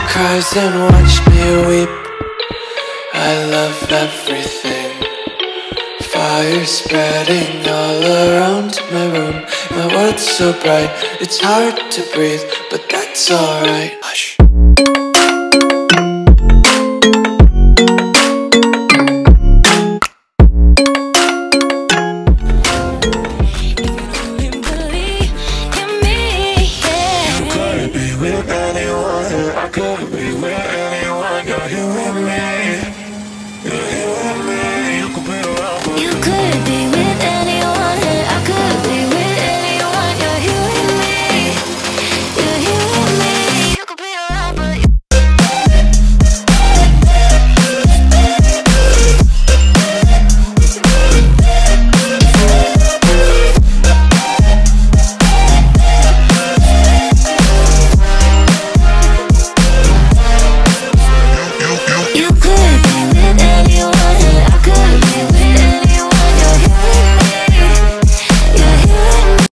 cries and watch me weep. I love everything. Fire spreading all around my room. My world's so bright, it's hard to breathe, but that's alright. Hush.